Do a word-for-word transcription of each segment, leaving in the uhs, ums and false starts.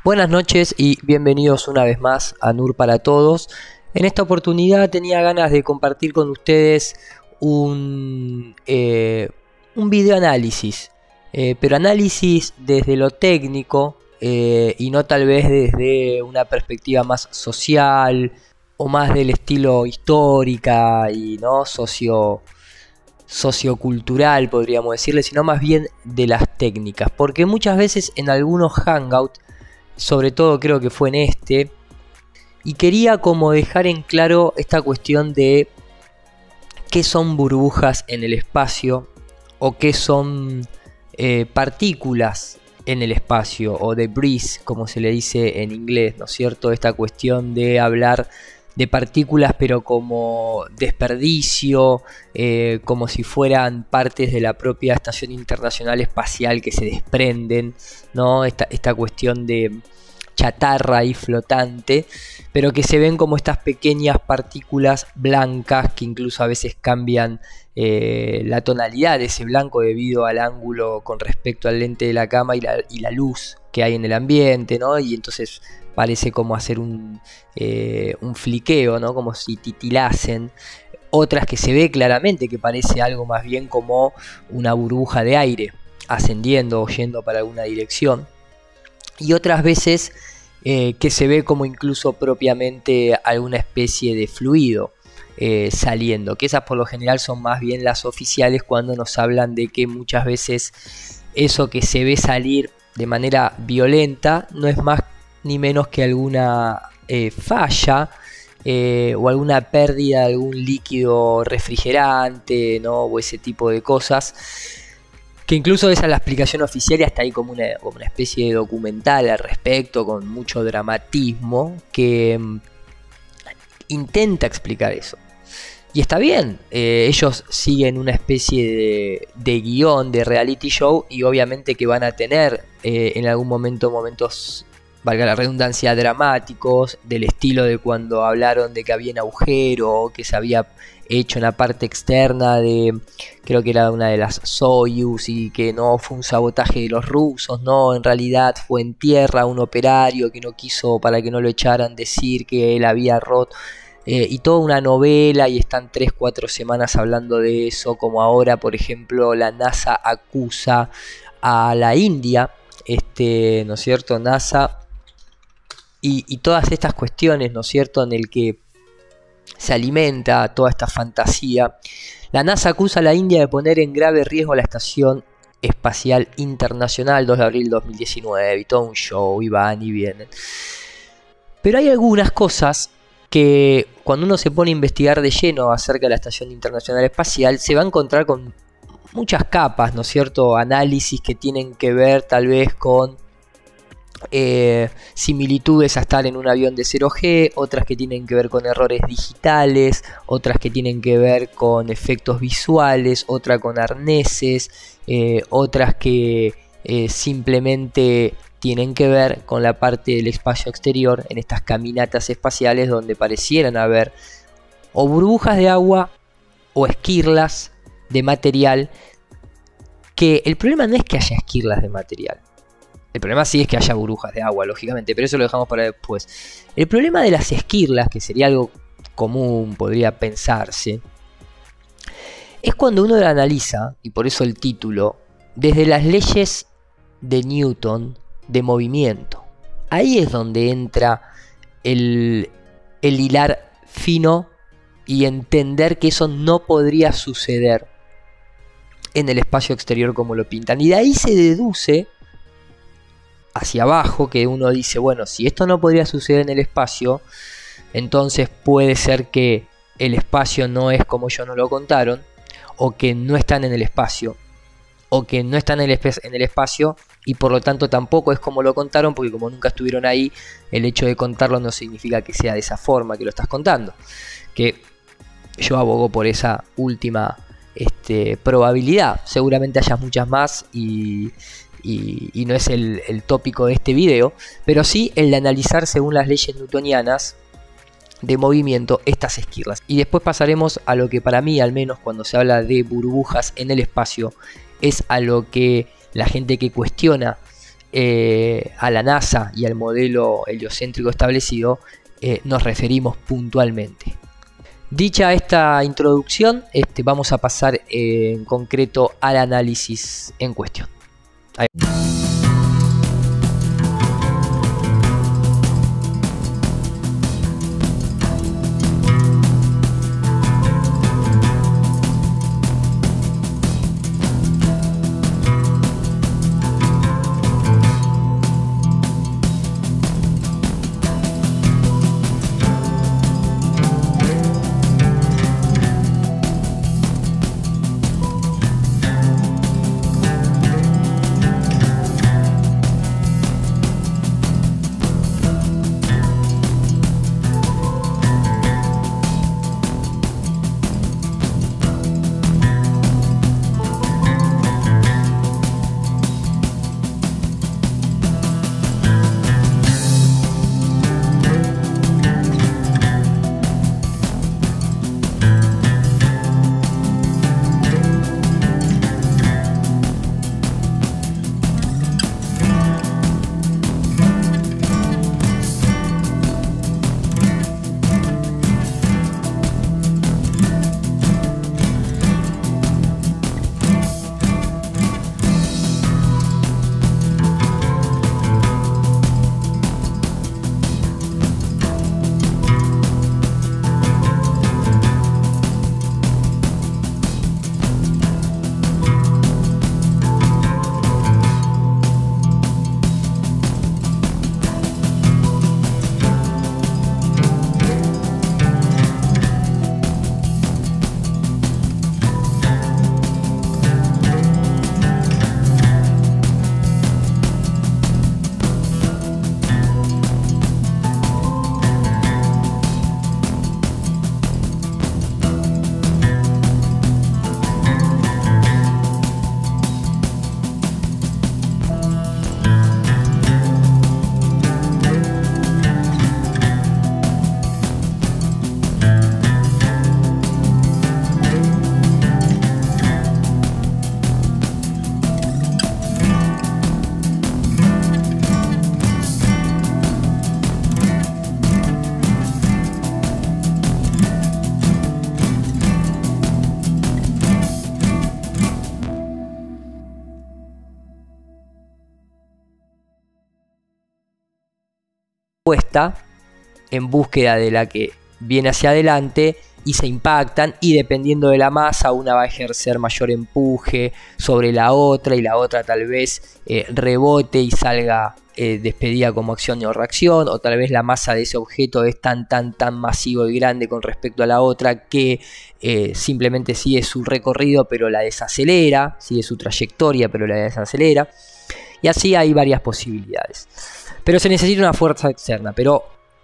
Buenas noches y bienvenidos una vez más a Nur para Todos. En esta oportunidad tenía ganas de compartir con ustedes un, eh, un video análisis, eh, pero análisis desde lo técnico eh, y no tal vez desde una perspectiva más social o más del estilo histórica y no socio sociocultural, podríamos decirle, sino más bien de las técnicas, porque muchas veces en algunos hangouts, sobre todo creo que fue en este, y quería como dejar en claro esta cuestión de qué son burbujas en el espacio o qué son eh, partículas en el espacio o debris, como se le dice en inglés, ¿no es cierto? Esta cuestión de hablar de partículas pero como desperdicio, eh, como si fueran partes de la propia Estación Internacional Espacial que se desprenden, ¿no? Esta, esta cuestión de chatarra ahí flotante, pero que se ven como estas pequeñas partículas blancas que incluso a veces cambian eh, la tonalidad de ese blanco debido al ángulo con respecto al lente de la cámara y la, y la luz que hay en el ambiente, ¿no? Y entonces parece como hacer un, eh, un fliqueo, ¿no? Como si titilasen. Otras que se ve claramente que parece algo más bien como una burbuja de aire ascendiendo o yendo para alguna dirección. Y otras veces eh, que se ve como incluso propiamente alguna especie de fluido eh, saliendo, que esas por lo general son más bien las oficiales cuando nos hablan de que muchas veces eso que se ve salir de manera violenta no es más ni menos que alguna eh, falla eh, o alguna pérdida de algún líquido refrigerante, ¿no? O ese tipo de cosas, que incluso esa es la explicación oficial y hasta hay como una, como una especie de documental al respecto con mucho dramatismo que um, intenta explicar eso. Y está bien, eh, ellos siguen una especie de, de guión de reality show y obviamente que van a tener eh, en algún momento momentos, valga la redundancia, dramáticos, del estilo de cuando hablaron de que había un agujero, que se había hecho una parte externa de, creo que era una de las Soyuz, y que no fue un sabotaje de los rusos, no, en realidad fue en tierra un operario que no quiso, para que no lo echaran, decir que él había roto, eh, y toda una novela, y están tres cuatro semanas hablando de eso, como ahora por ejemplo la NASA acusa a la India, este, ¿no es cierto? NASA Y, y todas estas cuestiones, ¿no es cierto?, en el que se alimenta toda esta fantasía. La NASA acusa a la India de poner en grave riesgo la Estación Espacial Internacional, dos de abril de dos mil diecinueve, y todo un show, y van y vienen. Pero hay algunas cosas que cuando uno se pone a investigar de lleno acerca de la Estación Internacional Espacial, se va a encontrar con muchas capas, ¿no es cierto?, análisis que tienen que ver tal vez con Eh, similitudes a estar en un avión de cero G, otras que tienen que ver con errores digitales, otras que tienen que ver con efectos visuales, otras con arneses, eh, otras que eh, simplemente tienen que ver con la parte del espacio exterior en estas caminatas espaciales donde parecieran haber o burbujas de agua o esquirlas de material, que el problema no es que haya esquirlas de material. El problema sí es que haya burbujas de agua, lógicamente, pero eso lo dejamos para después. El problema de las esquirlas, que sería algo común, podría pensarse, es cuando uno lo analiza, y por eso el título, desde las leyes de Newton de movimiento. Ahí es donde entra el, el hilar fino y entender que eso no podría suceder en el espacio exterior como lo pintan. Y de ahí se deduce hacia abajo, que uno dice, bueno, si esto no podría suceder en el espacio, entonces puede ser que el espacio no es como ellos nos lo contaron, o que no están en el espacio, o que no están en el, en el espacio y por lo tanto tampoco es como lo contaron, porque como nunca estuvieron ahí, el hecho de contarlo no significa que sea de esa forma que lo estás contando. Que yo abogo por esa última este, probabilidad. Seguramente haya muchas más y... Y, y no es el, el tópico de este video, pero sí el de analizar según las leyes newtonianas de movimiento estas esquirlas. Y después pasaremos a lo que para mí, al menos cuando se habla de burbujas en el espacio, es a lo que la gente que cuestiona eh, a la NASA y al modelo heliocéntrico establecido eh, nos referimos puntualmente. Dicha esta introducción, este, vamos a pasar eh, en concreto al análisis en cuestión. Ahí. Puesta en búsqueda de la que viene hacia adelante y se impactan, y dependiendo de la masa una va a ejercer mayor empuje sobre la otra y la otra tal vez eh, rebote y salga eh, despedida como acción o reacción, o tal vez la masa de ese objeto es tan tan tan masivo y grande con respecto a la otra que eh, simplemente sigue su recorrido pero la desacelera, sigue su trayectoria pero la desacelera, y así hay varias posibilidades. Pero se necesita una fuerza externa, pero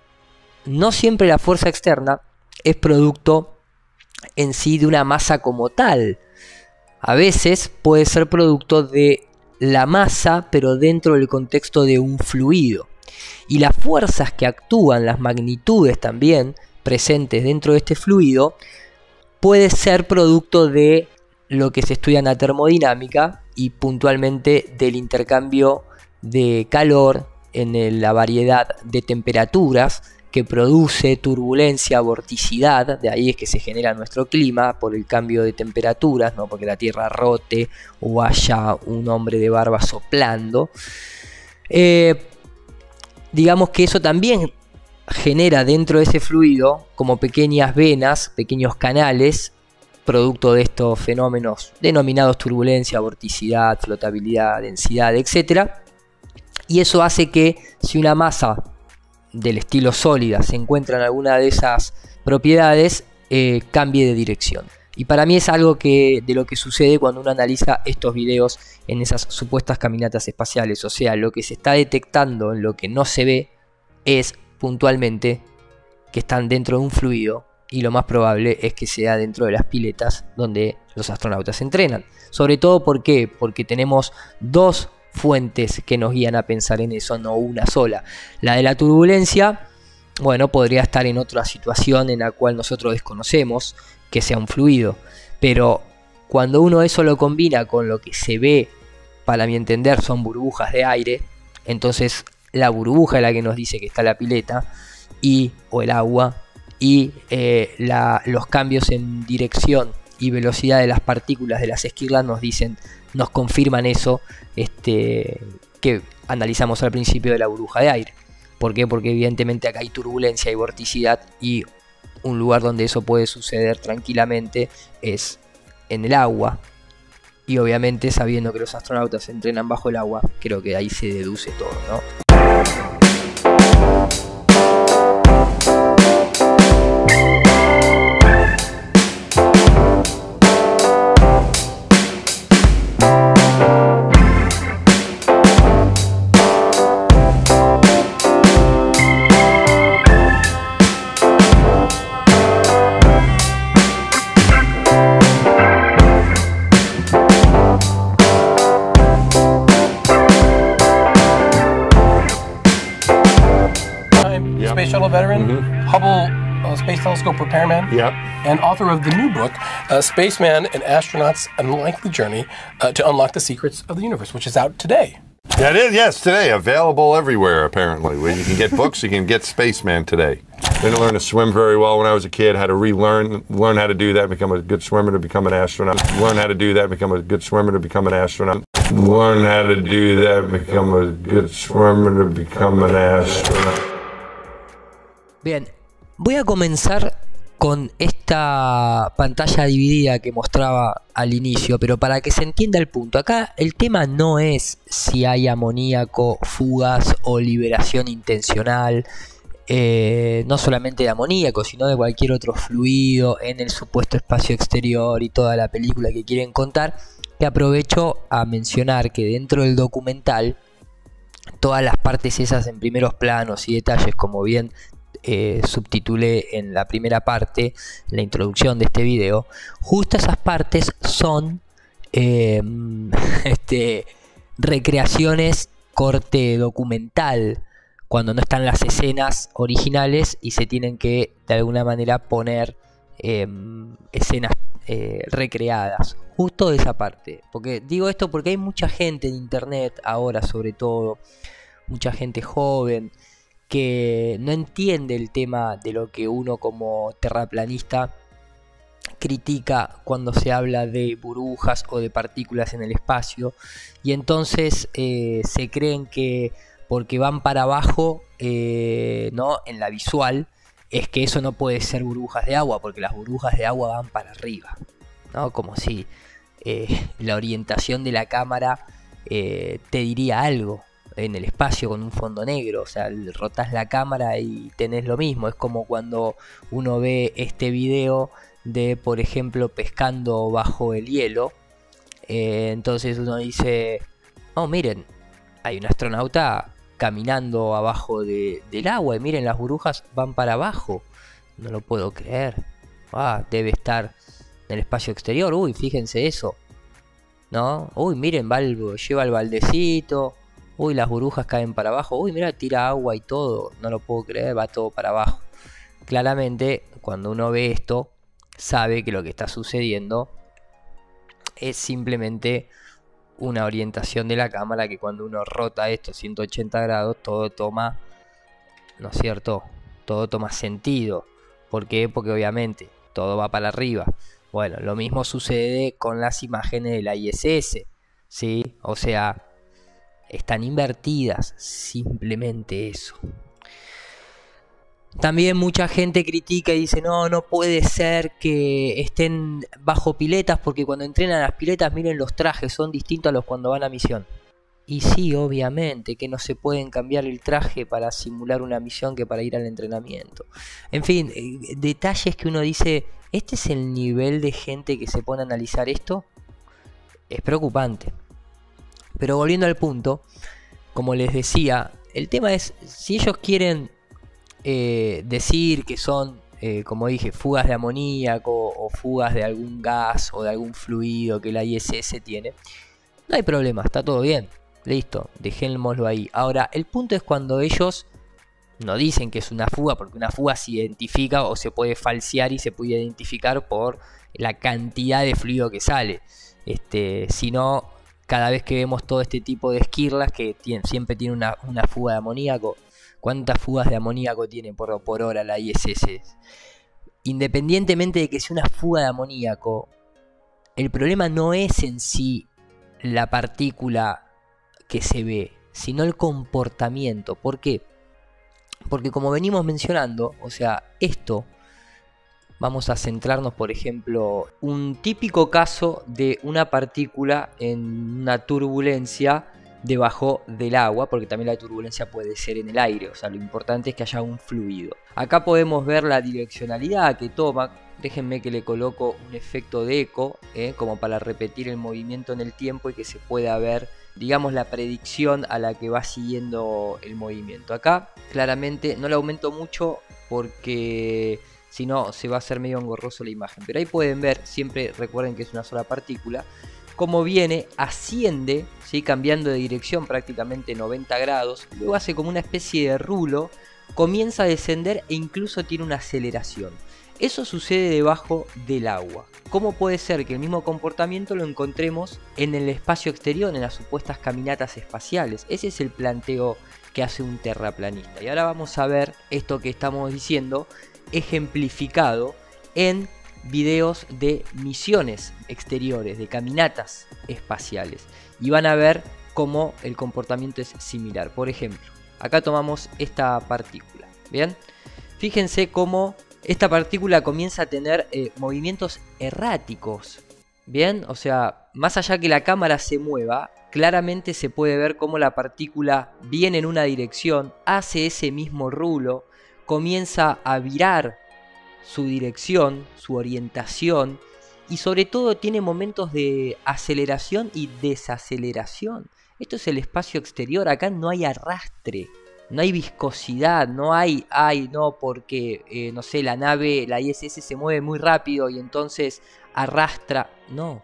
no siempre la fuerza externa es producto en sí de una masa como tal. A veces puede ser producto de la masa, pero dentro del contexto de un fluido. Y las fuerzas que actúan, las magnitudes también presentes dentro de este fluido, puede ser producto de lo que se estudia en la termodinámica y puntualmente del intercambio de calor en la variedad de temperaturas que produce turbulencia, vorticidad. De ahí es que se genera nuestro clima por el cambio de temperaturas, no porque la Tierra rote o haya un hombre de barba soplando. Eh, digamos que eso también genera dentro de ese fluido como pequeñas venas, pequeños canales, producto de estos fenómenos denominados turbulencia, vorticidad, flotabilidad, densidad, etcétera. Y eso hace que si una masa del estilo sólida se encuentra en alguna de esas propiedades, eh, cambie de dirección. Y para mí es algo que, de lo que sucede cuando uno analiza estos videos en esas supuestas caminatas espaciales. O sea, lo que se está detectando en lo que no se ve es puntualmente que están dentro de un fluido, y lo más probable es que sea dentro de las piletas donde los astronautas entrenan. Sobre todo, ¿por qué? Porque tenemos dos fuentes que nos guían a pensar en eso, no una sola. La de la turbulencia, bueno, podría estar en otra situación en la cual nosotros desconocemos que sea un fluido, pero cuando uno eso lo combina con lo que se ve, para mi entender son burbujas de aire, Entonces la burbuja es la que nos dice que está la pileta y o el agua, y eh, la, los cambios en dirección y velocidad de las partículas de las esquirlas nos dicen, nos confirman eso este, que analizamos al principio de la burbuja de aire. ¿Por qué? Porque evidentemente acá hay turbulencia y vorticidad, y un lugar donde eso puede suceder tranquilamente es en el agua. Y obviamente, sabiendo que los astronautas entrenan bajo el agua, creo que ahí se deduce todo, ¿no? Space Shuttle veteran, mm-hmm. Hubble uh, Space Telescope repairman, yep. and author of the new book, uh, Spaceman and Astronaut's Unlikely Journey uh, to Unlock the Secrets of the Universe, which is out today. That is, yes, today. Available everywhere, apparently. Where you can get books, you can get Spaceman today. Didn't learn to swim very well when I was a kid. Had to relearn, learn how to do that, become a good swimmer to become an astronaut. Learn how to do that, become a good swimmer to become an astronaut. Learn how to do that, become a good swimmer to become an astronaut. Bien, voy a comenzar con esta pantalla dividida que mostraba al inicio, pero para que se entienda el punto. Acá el tema no es si hay amoníaco, fugas o liberación intencional, eh, no solamente de amoníaco, sino de cualquier otro fluido en el supuesto espacio exterior y toda la película que quieren contar. Que aprovecho a mencionar que dentro del documental, todas las partes esas en primeros planos y detalles, como bien Eh, subtitulé en la primera parte, en la introducción de este video, justo esas partes son eh, este, recreaciones corte documental, cuando no están las escenas originales y se tienen que de alguna manera poner eh, escenas eh, recreadas, justo de esa parte. Porque digo esto porque hay mucha gente en internet ahora, sobre todo mucha gente joven, que no entiende el tema de lo que uno como terraplanista critica cuando se habla de burbujas o de partículas en el espacio, y entonces eh, se creen que porque van para abajo, eh, ¿no? En la visual, es que eso no puede ser burbujas de agua, porque las burbujas de agua van para arriba, ¿no? Como si eh, la orientación de la cámara eh, te diría algo en el espacio con un fondo negro. O sea, rotás la cámara y tenés lo mismo. Es como cuando uno ve este video de, por ejemplo, pescando bajo el hielo. Eh, entonces uno dice, oh, miren, hay un astronauta caminando abajo de, del agua, y miren, las burbujas van para abajo. No lo puedo creer. Ah, debe estar en el espacio exterior. Uy, fíjense eso, ¿no? Uy, miren, va el, lleva el baldecito. Uy, las burbujas caen para abajo. Uy, mira, tira agua y todo. No lo puedo creer, va todo para abajo. Claramente, cuando uno ve esto, sabe que lo que está sucediendo es simplemente una orientación de la cámara, que cuando uno rota esto ciento ochenta grados, todo toma, ¿no es cierto? Todo toma sentido. ¿Por qué? Porque obviamente todo va para arriba. Bueno, lo mismo sucede con las imágenes de la I S S, ¿sí? O sea, están invertidas, simplemente eso. También mucha gente critica y dice, no, no puede ser que estén bajo piletas, porque cuando entrenan las piletas, miren, los trajes son distintos a los cuando van a misión. Y sí, obviamente, que no se pueden cambiar el traje para simular una misión que para ir al entrenamiento. En fin, eh, detalles que uno dice, ¿este es el nivel de gente que se pone a analizar esto? Es preocupante. Pero volviendo al punto, como les decía, el tema es, si ellos quieren eh, decir que son, eh, como dije, fugas de amoníaco o fugas de algún gas o de algún fluido que la I S S tiene, no hay problema, está todo bien, listo, dejémoslo ahí. Ahora, el punto es cuando ellos no dicen que es una fuga, porque una fuga se identifica o se puede falsear y se puede identificar por la cantidad de fluido que sale, este, sino cada vez que vemos todo este tipo de esquirlas que tienen, siempre tienen una, una fuga de amoníaco. ¿Cuántas fugas de amoníaco tiene por, por hora la I S S? Independientemente de que sea una fuga de amoníaco, el problema no es en sí la partícula que se ve, sino el comportamiento. ¿Por qué? Porque como venimos mencionando, o sea, esto, vamos a centrarnos, por ejemplo, un típico caso de una partícula en una turbulencia debajo del agua, porque también la turbulencia puede ser en el aire, o sea, lo importante es que haya un fluido. Acá podemos ver la direccionalidad que toma. Déjenme que le coloco un efecto de eco, ¿eh? como para repetir el movimiento en el tiempo y que se pueda ver, digamos, la predicción a la que va siguiendo el movimiento. Acá claramente no le aumento mucho porque si no se va a hacer medio engorroso la imagen, pero ahí pueden ver, siempre recuerden que es una sola partícula, cómo viene, asciende, ¿sí? cambiando de dirección prácticamente noventa grados, luego hace como una especie de rulo, comienza a descender e incluso tiene una aceleración. Eso sucede debajo del agua. ¿Cómo puede ser que el mismo comportamiento lo encontremos en el espacio exterior, en las supuestas caminatas espaciales? Ese es el planteo que hace un terraplanista. Y ahora vamos a ver esto que estamos diciendo ejemplificado en videos de misiones exteriores, de caminatas espaciales. Y van a ver cómo el comportamiento es similar. Por ejemplo, acá tomamos esta partícula. ¿Bien? Fíjense cómo esta partícula comienza a tener eh, movimientos erráticos. Bien, o sea, más allá que la cámara se mueva, claramente se puede ver cómo la partícula viene en una dirección, hace ese mismo rulo, comienza a virar su dirección, su orientación, y sobre todo tiene momentos de aceleración y desaceleración. Esto es el espacio exterior, acá no hay arrastre. No hay viscosidad, no hay, ay, no, porque, eh, no sé, la nave, la I S S se mueve muy rápido y entonces arrastra. No.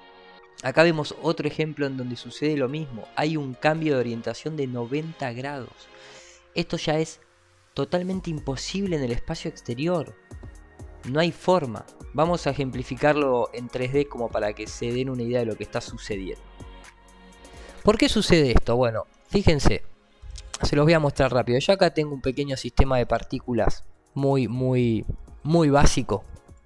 Acá vemos otro ejemplo en donde sucede lo mismo. Hay un cambio de orientación de noventa grados. Esto ya es totalmente imposible en el espacio exterior. No hay forma. Vamos a ejemplificarlo en tres D como para que se den una idea de lo que está sucediendo. ¿Por qué sucede esto? Bueno, fíjense. Se los voy a mostrar rápido. Yo acá tengo un pequeño sistema de partículas muy, muy, muy básico.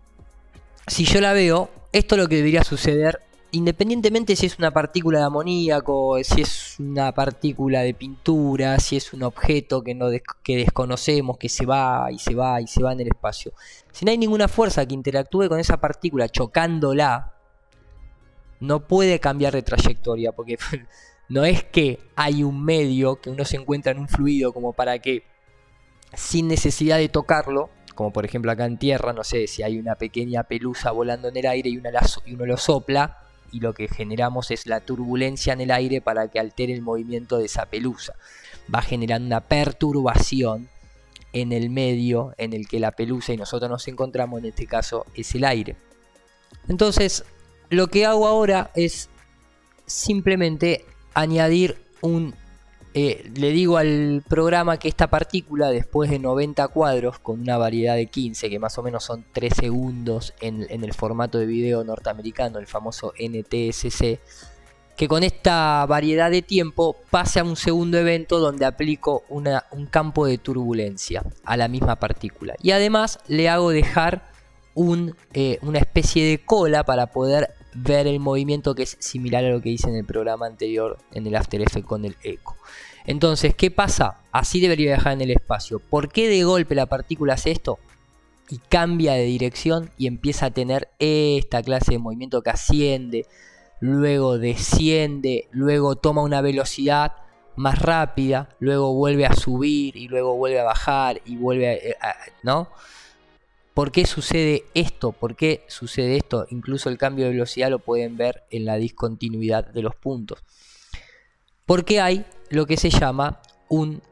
Si yo la veo, esto es lo que debería suceder independientemente si es una partícula de amoníaco, si es una partícula de pintura, si es un objeto que, no des que desconocemos, que se va y se va y se va en el espacio. Si no hay ninguna fuerza que interactúe con esa partícula chocándola, no puede cambiar de trayectoria, porque no es que hay un medio que uno se encuentra en un fluido como para que sin necesidad de tocarlo, como por ejemplo acá en tierra, no sé, si hay una pequeña pelusa volando en el aire y, una la, y uno lo sopla y lo que generamos es la turbulencia en el aire para que altere el movimiento de esa pelusa. Va generando una perturbación en el medio en el que la pelusa y nosotros nos encontramos, en este caso es el aire. Entonces, lo que hago ahora es simplemente añadir un... Eh, le digo al programa que esta partícula, después de noventa cuadros con una variedad de quince, que más o menos son tres segundos en, en el formato de video norteamericano, el famoso N T S C, que con esta variedad de tiempo pase a un segundo evento donde aplico una, un campo de turbulencia a la misma partícula. Y además le hago dejar un, eh, una especie de cola para poder ver el movimiento, que es similar a lo que hice en el programa anterior en el After Effects con el eco. Entonces, ¿qué pasa? Así debería viajar en el espacio. ¿Por qué de golpe la partícula hace esto? Y cambia de dirección y empieza a tener esta clase de movimiento que asciende, luego desciende, luego toma una velocidad más rápida, luego vuelve a subir y luego vuelve a bajar y vuelve a... a ¿no? ¿Por qué sucede esto? ¿Por qué sucede esto? Incluso el cambio de velocidad lo pueden ver en la discontinuidad de los puntos. Porque hay lo que se llama un,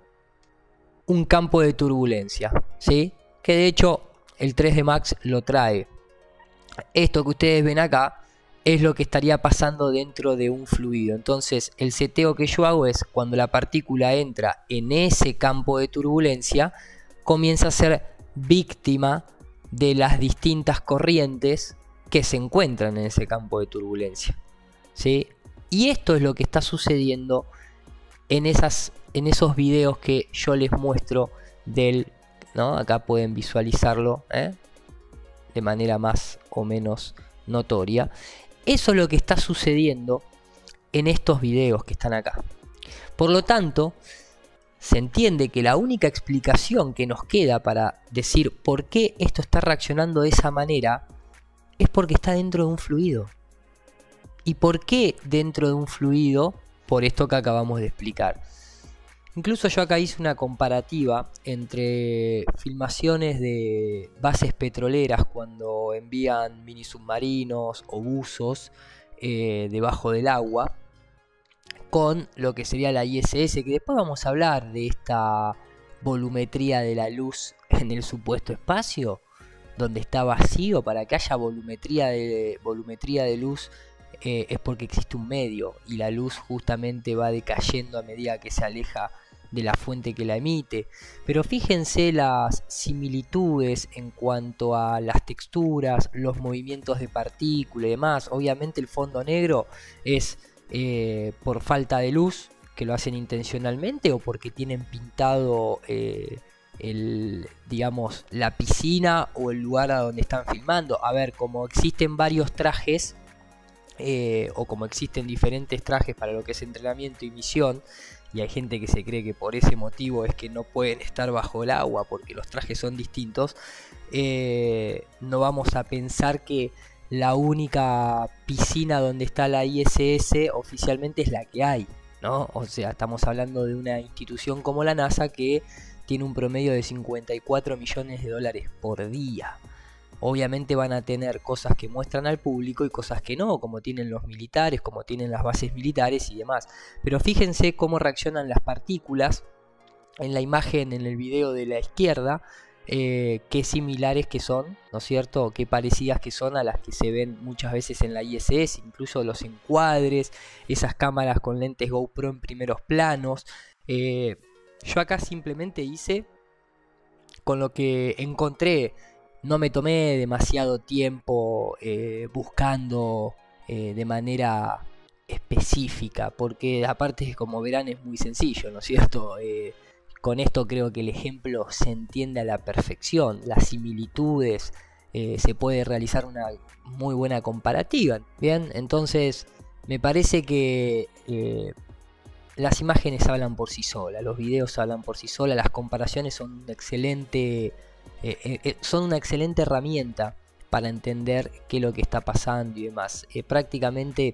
un campo de turbulencia, ¿sí? Que de hecho el tres D Max lo trae. Esto que ustedes ven acá es lo que estaría pasando dentro de un fluido. Entonces el seteo que yo hago es cuando la partícula entra en ese campo de turbulencia, comienza a ser víctima de las distintas corrientes que se encuentran en ese campo de turbulencia, ¿sí? Y esto es lo que está sucediendo en, esas, en esos videos que yo les muestro del, ¿no? Acá pueden visualizarlo, ¿eh? de manera más o menos notoria. Eso es lo que está sucediendo en estos videos que están acá. Por lo tanto, se entiende que la única explicación que nos queda para decir por qué esto está reaccionando de esa manera es porque está dentro de un fluido. ¿Y por qué dentro de un fluido? Por esto que acabamos de explicar. Incluso yo acá hice una comparativa entre filmaciones de bases petroleras cuando envían mini submarinos o buzos eh, debajo del agua con lo que sería la I S S, que después vamos a hablar de esta volumetría de la luz en el supuesto espacio, donde está vacío. Para que haya volumetría de, volumetría de luz eh, es porque existe un medio, y la luz justamente va decayendo a medida que se aleja de la fuente que la emite. Pero fíjense las similitudes en cuanto a las texturas, los movimientos de partícula y demás. Obviamente el fondo negro es eh, por falta de luz, que lo hacen intencionalmente, o porque tienen pintado eh, el, digamos, la piscina o el lugar a donde están filmando. A ver, como existen varios trajes eh, o como existen diferentes trajes para lo que es entrenamiento y misión, y hay gente que se cree que por ese motivo es que no pueden estar bajo el agua porque los trajes son distintos, eh, no vamos a pensar que la única piscina donde está la I S S oficialmente es la que hay, ¿no? O sea, estamos hablando de una institución como la NASA que tiene un promedio de cincuenta y cuatro millones de dólares por día. Obviamente van a tener cosas que muestran al público y cosas que no, como tienen los militares, como tienen las bases militares y demás. Pero fíjense cómo reaccionan las partículas en la imagen, en el video de la izquierda, eh, qué similares que son, ¿no es cierto? Qué parecidas que son a las que se ven muchas veces en la I S S, incluso los encuadres, esas cámaras con lentes GoPro en primeros planos. Eh, yo acá simplemente hice con lo que encontré. No me tomé demasiado tiempo eh, buscando eh, de manera específica, porque aparte, como verán, es muy sencillo, ¿no es cierto? Eh, con esto creo que el ejemplo se entiende a la perfección. Las similitudes, eh, se puede realizar una muy buena comparativa. Bien, entonces me parece que eh, las imágenes hablan por sí solas, los videos hablan por sí solas, las comparaciones son un excelente... Eh, eh, son una excelente herramienta para entender qué es lo que está pasando y demás. Eh, prácticamente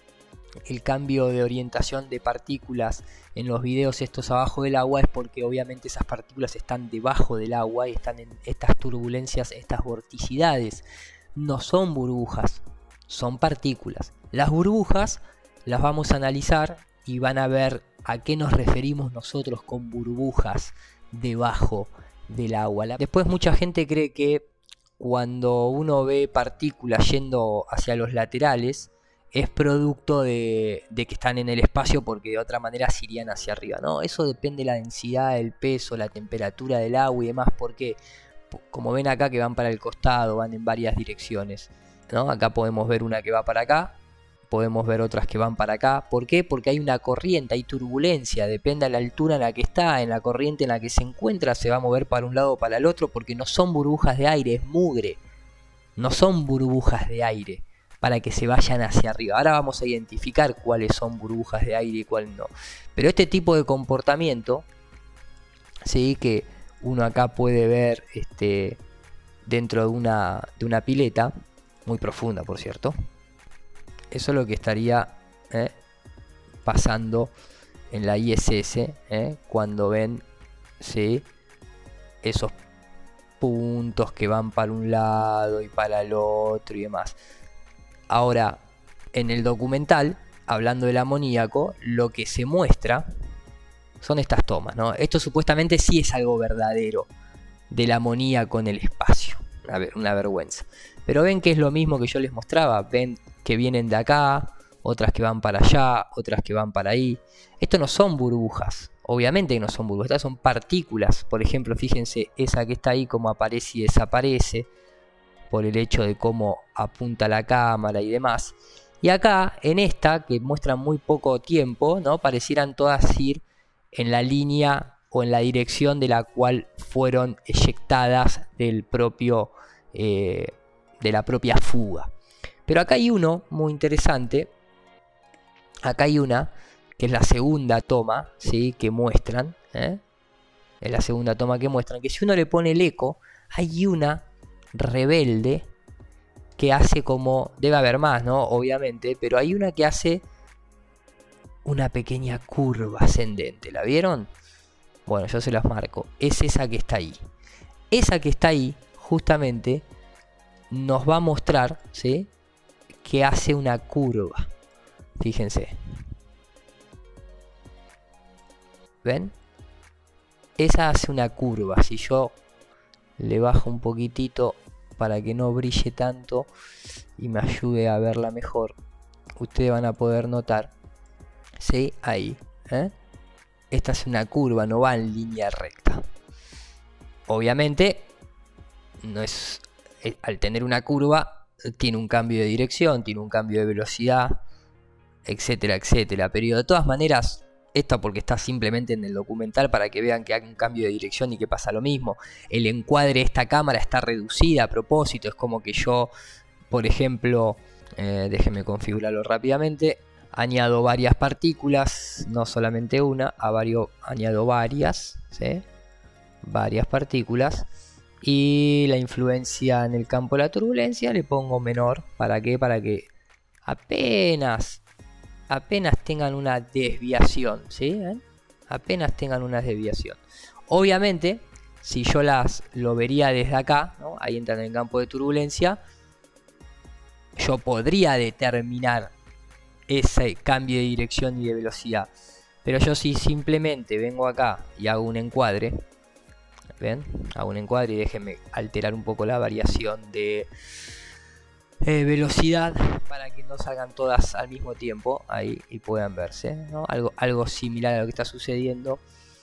el cambio de orientación de partículas en los videos estos abajo del agua es porque obviamente esas partículas están debajo del agua y están en estas turbulencias, estas vorticidades. No son burbujas, son partículas. Las burbujas las vamos a analizar y van a ver a qué nos referimos nosotros con burbujas debajo del agua. Después mucha gente cree que cuando uno ve partículas yendo hacia los laterales es producto de, de que están en el espacio, porque de otra manera se irían hacia arriba. No, eso depende de la densidad, el peso, la temperatura del agua y demás, porque como ven acá que van para el costado, van en varias direcciones, ¿no? Acá podemos ver una que va para acá, podemos ver otras que van para acá. ¿Por qué? Porque hay una corriente, hay turbulencia, depende de la altura en la que está, en la corriente en la que se encuentra, se va a mover para un lado o para el otro, porque no son burbujas de aire, es mugre. No son burbujas de aire para que se vayan hacia arriba. Ahora vamos a identificar cuáles son burbujas de aire y cuáles no. Pero este tipo de comportamiento, sí, que uno acá puede ver este, dentro de una, de una pileta, muy profunda por cierto. Eso es lo que estaría eh, pasando en la I S S eh, cuando ven, ¿sí?, esos puntos que van para un lado y para el otro y demás. Ahora, en el documental, hablando del amoníaco, lo que se muestra son estas tomas, ¿no? Esto supuestamente sí es algo verdadero del amoníaco en el espacio. A ver, una vergüenza. Pero ven que es lo mismo que yo les mostraba. Ven que vienen de acá, otras que van para allá, otras que van para ahí. Esto no son burbujas, obviamente que no son burbujas, estas son partículas. Por ejemplo, fíjense esa que está ahí, cómo aparece y desaparece por el hecho de cómo apunta la cámara y demás. Y acá, en esta, que muestra muy poco tiempo, ¿no? Parecieran todas ir en la línea o en la dirección de la cual fueron eyectadas del propio, eh, de la propia fuga. Pero acá hay uno muy interesante. Acá hay una, que es la segunda toma, ¿sí? Que muestran, ¿eh? Es la segunda toma que muestran, que si uno le pone el eco, hay una rebelde que hace como, debe haber más, ¿no? Obviamente, pero hay una que hace una pequeña curva ascendente, ¿la vieron? Bueno, yo se las marco, es esa que está ahí. Esa que está ahí, justamente, nos va a mostrar, ¿sí? Que hace una curva. Fíjense. ¿Ven? Esa hace una curva. Si yo le bajo un poquitito para que no brille tanto y me ayude a verla mejor, ustedes van a poder notar, ¿sí? Ahí, ¿eh? Esta es una curva, no va en línea recta. Obviamente, no es, al tener una curva, tiene un cambio de dirección, tiene un cambio de velocidad, etcétera, etcétera. Pero de todas maneras, esto porque está simplemente en el documental para que vean que hay un cambio de dirección y que pasa lo mismo. El encuadre de esta cámara está reducida a propósito. Es como que yo, por ejemplo, eh, déjenme configurarlo rápidamente. Añado varias partículas, no solamente una, a varios, añado varias, ¿sí? Varias partículas. Y la influencia en el campo de la turbulencia le pongo menor. ¿Para qué? Para que apenas... apenas tengan una desviación, ¿sí? ¿Eh? Apenas tengan una desviación. Obviamente, si yo las lo vería desde acá, ¿no? Ahí entran en el campo de turbulencia, yo podría determinar ese cambio de dirección y de velocidad. Pero yo si simplemente vengo acá y hago un encuadre, ¿ven? Hago un encuadre y déjenme alterar un poco la variación de Eh, velocidad para que no salgan todas al mismo tiempo ahí y puedan verse, ¿no? Algo, algo similar a lo que está sucediendo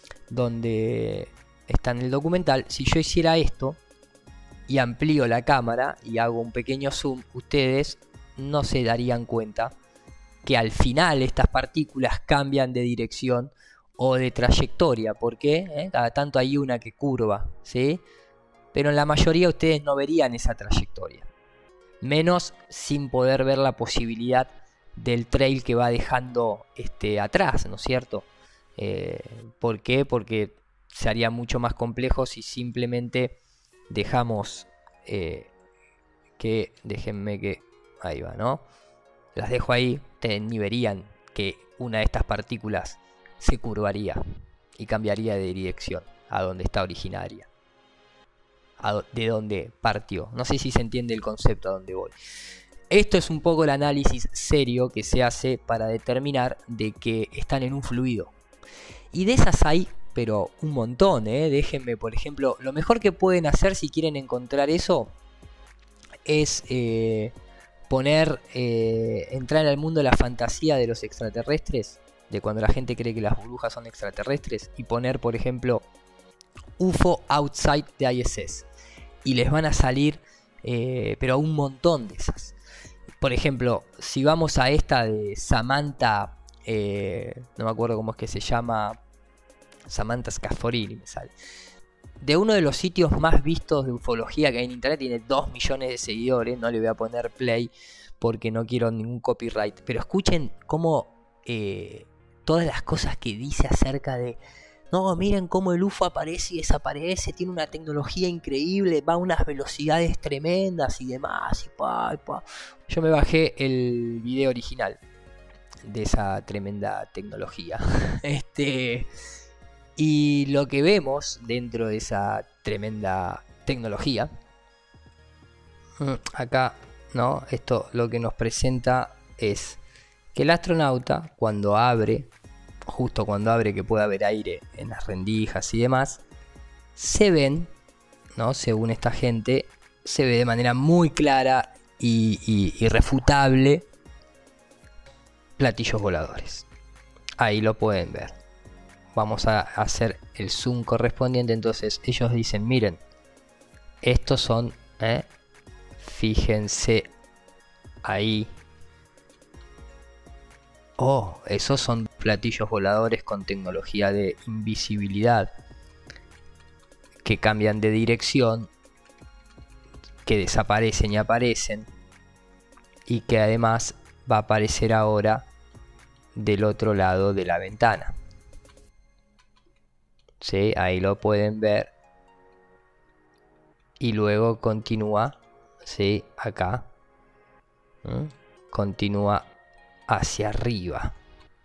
donde está en el documental. Si yo hiciera esto y amplío la cámara y hago un pequeño zoom, ustedes no se darían cuenta que al final estas partículas cambian de dirección o de trayectoria. ¿Por qué? ¿Eh? Cada tanto hay una que curva, ¿sí? Pero en la mayoría ustedes no verían esa trayectoria. Menos sin poder ver la posibilidad del trail que va dejando este, atrás, ¿no es cierto? Eh, ¿Por qué? Porque se haría mucho más complejo si simplemente dejamos eh, que, déjenme que, ahí va, ¿no? Las dejo ahí, ustedes ni verían que una de estas partículas se curvaría y cambiaría de dirección a donde está originaria. De dónde partió. No sé si se entiende el concepto a dónde voy. Esto es un poco el análisis serio que se hace para determinar de que están en un fluido. Y de esas hay, pero un montón, ¿eh? Déjenme, por ejemplo, lo mejor que pueden hacer si quieren encontrar eso es eh, poner, eh, entrar al mundo de la fantasía de los extraterrestres, de cuando la gente cree que las burbujas son extraterrestres, y poner, por ejemplo, U F O Outside the I S S. Y les van a salir, eh, pero un montón de esas. Por ejemplo, si vamos a esta de Samantha, eh, no me acuerdo cómo es que se llama, Samantha Scaforini me sale. De uno de los sitios más vistos de ufología que hay en internet, tiene dos millones de seguidores, no le voy a poner play porque no quiero ningún copyright. Pero escuchen cómo eh, todas las cosas que dice acerca de... No, miren cómo el U F O aparece y desaparece, tiene una tecnología increíble, va a unas velocidades tremendas y demás. Y pa, y pa. Yo me bajé el video original de esa tremenda tecnología. este, y lo que vemos dentro de esa tremenda tecnología, acá, ¿no? Esto lo que nos presenta es que el astronauta, cuando abre, justo cuando abre que puede haber aire en las rendijas y demás, se ven, ¿no? Según esta gente, se ve de manera muy clara y, y irrefutable platillos voladores. Ahí lo pueden ver. Vamos a hacer el zoom correspondiente. Entonces ellos dicen, miren, estos son, ¿eh? Fíjense ahí Oh, esos son platillos voladores con tecnología de invisibilidad que cambian de dirección, que desaparecen y aparecen, y que además va a aparecer ahora del otro lado de la ventana. ¿Sí? Ahí lo pueden ver. Y luego continúa, ¿sí? Acá. ¿Mm? Continúa hacia arriba.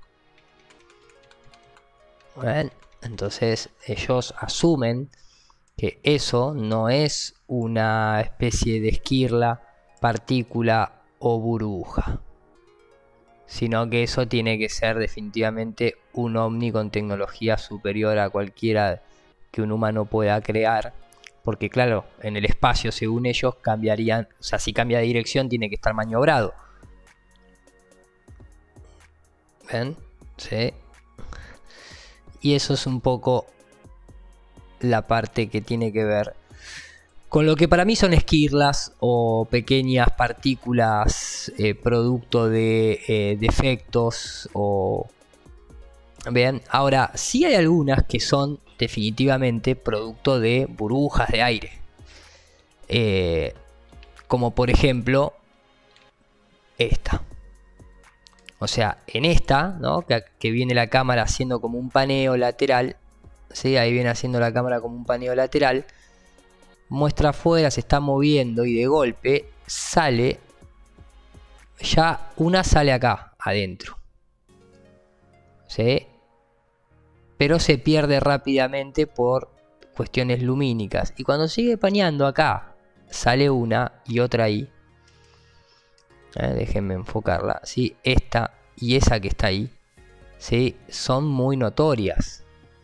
¿Ven? Entonces ellos asumen que eso no es una especie de esquirla, partícula o burbuja, sino que eso tiene que ser definitivamente un ovni con tecnología superior a cualquiera que un humano pueda crear, porque claro, en el espacio según ellos cambiarían, o sea, si cambia de dirección tiene que estar maniobrado. ¿Ven? Sí. Y eso es un poco la parte que tiene que ver con lo que para mí son esquirlas o pequeñas partículas eh, producto de eh, defectos o... Vean, ahora sí hay algunas que son definitivamente producto de burbujas de aire. Eh, como por ejemplo esta. O sea, en esta, ¿no? que, que viene la cámara haciendo como un paneo lateral. ¿Sí? Ahí viene haciendo la cámara como un paneo lateral. Muestra afuera, se está moviendo y de golpe sale. Ya una sale acá, adentro. ¿Sí? Pero se pierde rápidamente por cuestiones lumínicas. Y cuando sigue paneando acá, sale una y otra ahí. Eh, déjenme enfocarla. ¿Sí? Esta y esa que está ahí, ¿sí? Son muy notorias.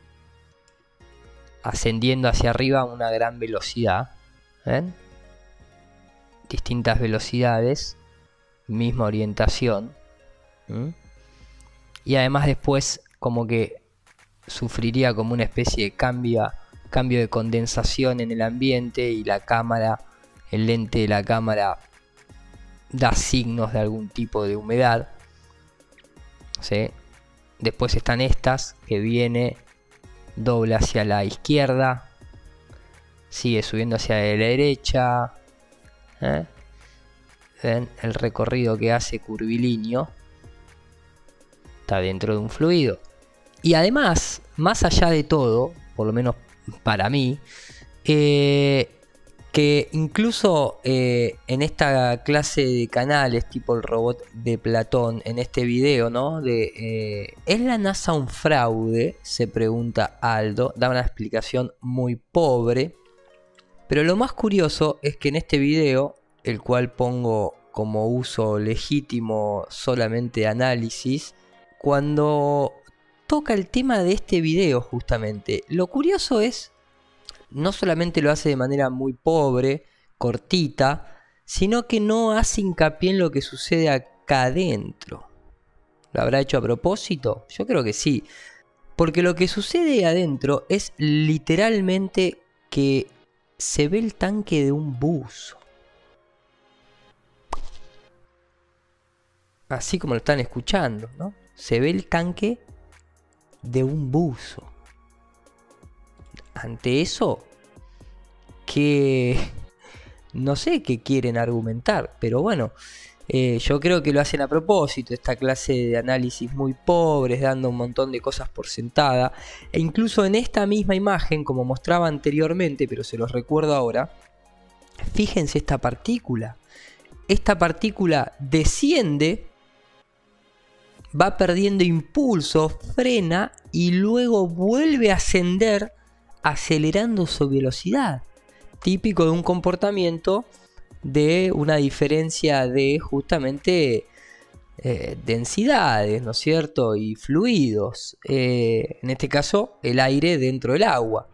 Ascendiendo hacia arriba a una gran velocidad. ¿Ven? Distintas velocidades. Misma orientación. ¿Mm? Y además después como que sufriría como una especie de cambio, cambio de condensación en el ambiente. Y la cámara, el lente de la cámara da signos de algún tipo de humedad. ¿Sí? Después están estas que viene, dobla hacia la izquierda, sigue subiendo hacia la derecha. ¿Eh? ¿Ven? El recorrido que hace curvilíneo. Está dentro de un fluido. Y además, más allá de todo, por lo menos para mí, eh, que incluso eh, en esta clase de canales tipo el robot de Platón, en este video, ¿no? De, eh, ¿es la NASA un fraude? Se pregunta Aldo. Da una explicación muy pobre. Pero lo más curioso es que en este video, el cual pongo como uso legítimo solamente de análisis, cuando toca el tema de este video justamente, lo curioso es, no solamente lo hace de manera muy pobre, cortita, sino que no hace hincapié en lo que sucede acá adentro. ¿Lo habrá hecho a propósito? Yo creo que sí. Porque lo que sucede adentro es literalmente que se ve el tanque de un buzo. Así como lo están escuchando, ¿no? Se ve el tanque de un buzo. Ante eso, que no sé qué quieren argumentar, pero bueno, eh, yo creo que lo hacen a propósito, esta clase de análisis muy pobres, dando un montón de cosas por sentada, e incluso en esta misma imagen, como mostraba anteriormente, pero se los recuerdo ahora, fíjense esta partícula, esta partícula desciende, va perdiendo impulso, frena y luego vuelve a ascender acelerando su velocidad. Típico de un comportamiento de una diferencia de justamente eh, densidades, ¿no es cierto? Y fluidos. Eh, en este caso, el aire dentro del agua.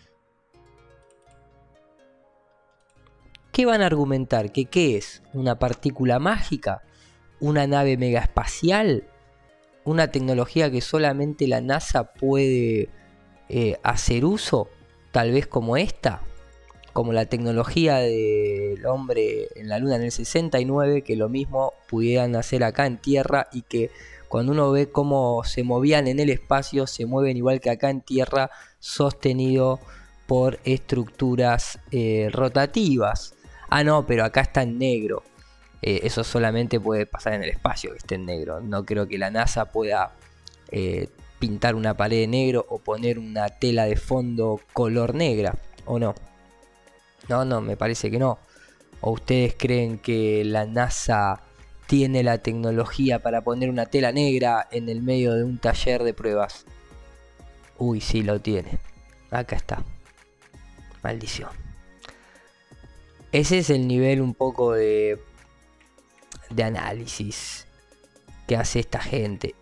¿Qué van a argumentar? ¿Que qué es? ¿Una partícula mágica? ¿Una nave megaespacial? ¿Una tecnología que solamente la NASA puede eh, hacer uso? Tal vez como esta, como la tecnología del hombre en la luna en el sesenta y nueve, que lo mismo pudieran hacer acá en Tierra y que Cuando uno ve cómo se movían en el espacio, se mueven igual que acá en tierra, sostenido por estructuras eh, rotativas. Ah, no, pero acá está en negro. Eh, eso solamente puede pasar en el espacio, que esté en negro. No creo que la NASA pueda eh, pintar una pared de negro o poner una tela de fondo color negra, ¿o no? No, no, me parece que no. ¿O ustedes creen que la NASA tiene la tecnología para poner una tela negra en el medio de un taller de pruebas? Uy, sí lo tiene. Acá está. Maldición. Ese es el nivel un poco de, de análisis que hace esta gente.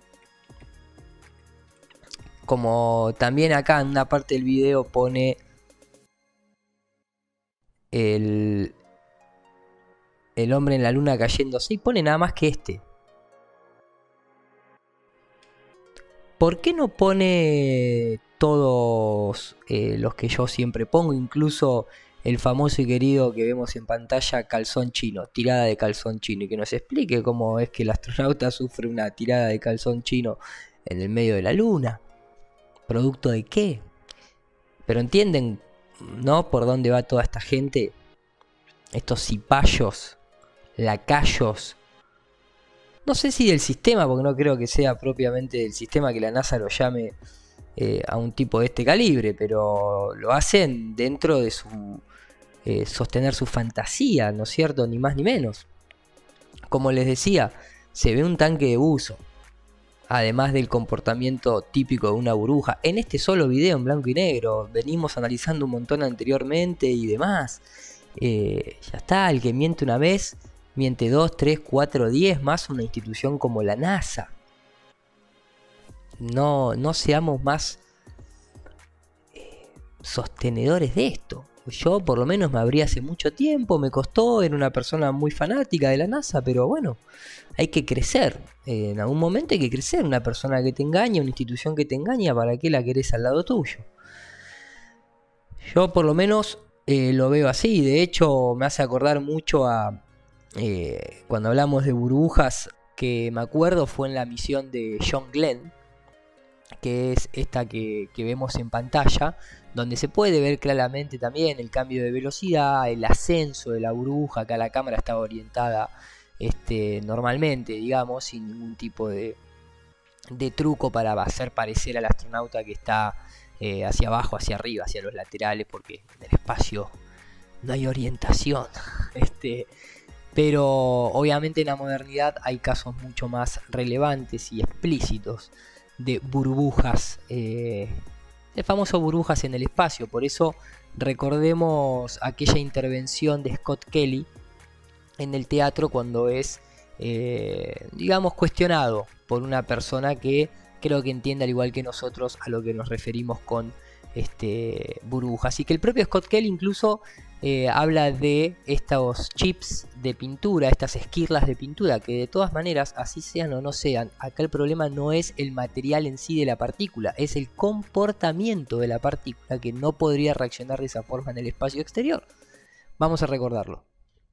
Como también acá en una parte del video pone el, el hombre en la luna cayéndose y pone nada más que este. ¿Por qué no pone todos eh, los que yo siempre pongo? Incluso el famoso y querido que vemos en pantalla, calzón chino, tirada de calzón chino. Y que nos explique cómo es que el astronauta sufre una tirada de calzón chino en el medio de la luna. ¿Producto de qué? Pero entienden, ¿no? Por dónde va toda esta gente. Estos cipayos, lacayos. No sé si del sistema, porque no creo que sea propiamente del sistema que la NASA lo llame eh, a un tipo de este calibre, pero lo hacen dentro de su eh, sostener su fantasía, ¿no es cierto? Ni más ni menos. Como les decía, se ve un tanque de buzo, además del comportamiento típico de una burbuja. En este solo video en blanco y negro, venimos analizando un montón anteriormente y demás. Eh, ya está, el que miente una vez, miente dos, tres, cuatro, diez, más una institución como la NASA. No, no seamos más eh, sostenedores de esto. Yo por lo menos me abrí hace mucho tiempo, me costó, era una persona muy fanática de la NASA, pero bueno, hay que crecer. Eh, en algún momento hay que crecer. Una persona que te engaña, una institución que te engaña, ¿para qué la querés al lado tuyo? Yo por lo menos eh, lo veo así. De hecho me hace acordar mucho a... Eh, cuando hablamos de burbujas, que me acuerdo fue en la misión de John Glenn, que es esta que, que vemos en pantalla, donde se puede ver claramente también el cambio de velocidad, el ascenso de la burbuja. Acá la cámara estaba orientada este, normalmente, digamos, sin ningún tipo de, de truco para hacer parecer al astronauta que está eh, hacia abajo, hacia arriba, hacia los laterales, porque en el espacio no hay orientación. este... Pero obviamente en la modernidad hay casos mucho más relevantes y explícitos de burbujas, eh, de famosas burbujas en el espacio. Por eso recordemos aquella intervención de Scott Kelly en el teatro cuando es, eh, digamos, cuestionado por una persona que creo que entiende al igual que nosotros a lo que nos referimos con este, burbujas. Y que el propio Scott Kelly incluso eh, habla de estos chips de pintura, estas esquirlas de pintura, que de todas maneras, así sean o no sean, acá el problema no es el material en sí de la partícula, es el comportamiento de la partícula que no podría reaccionar de esa forma en el espacio exterior. Vamos a recordarlo.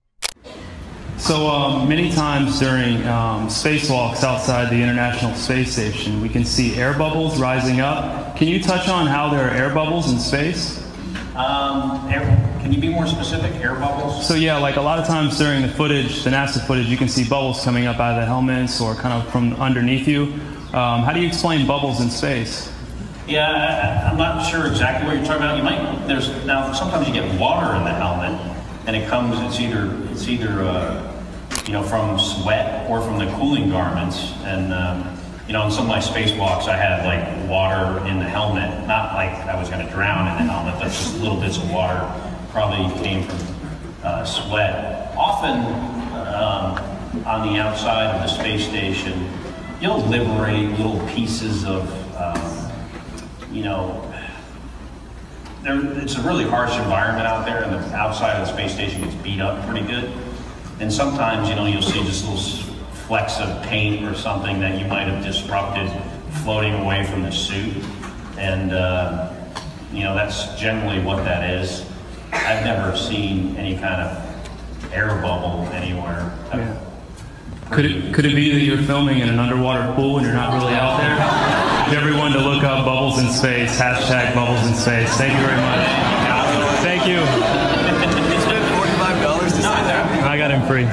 So um, many times during um, spacewalks outside the International Space Station, we can see air bubbles rising up. Can you touch on how there are air bubbles in space? Um, air, can you be more specific? Air bubbles? So yeah, like a lot of times during the footage, the NASA footage, you can see bubbles coming up out of the helmets or kind of from underneath you. Um, how do you explain bubbles in space? Yeah, I, I'm not sure exactly what you're talking about. You might, there's, now sometimes you get water in the helmet, and it comes, it's either, it's either uh, you know, from sweat or from the cooling garments. And, um, you know, in some of my spacewalks, I had like water in the helmet, not like I was going to drown in the helmet, but just little bits of water probably came from uh, sweat. Often um, on the outside of the space station, you'll liberate little pieces of, um, you know, there, it's a really harsh environment out there, and the outside of the space station gets beat up pretty good. And sometimes, you know, you'll see just little flecks of paint or something that you might have disrupted floating away from the suit. And, uh, you know, that's generally what that is. I've never seen any kind of air bubble anywhere. Yeah. Could it, could it be that you're filming in an underwater pool and you're not really out there? Get everyone to look up Bubbles in Space, hashtag Bubbles in Space. Thank you very much. Thank you. You spent forty-five dollars to sit there. I got him free.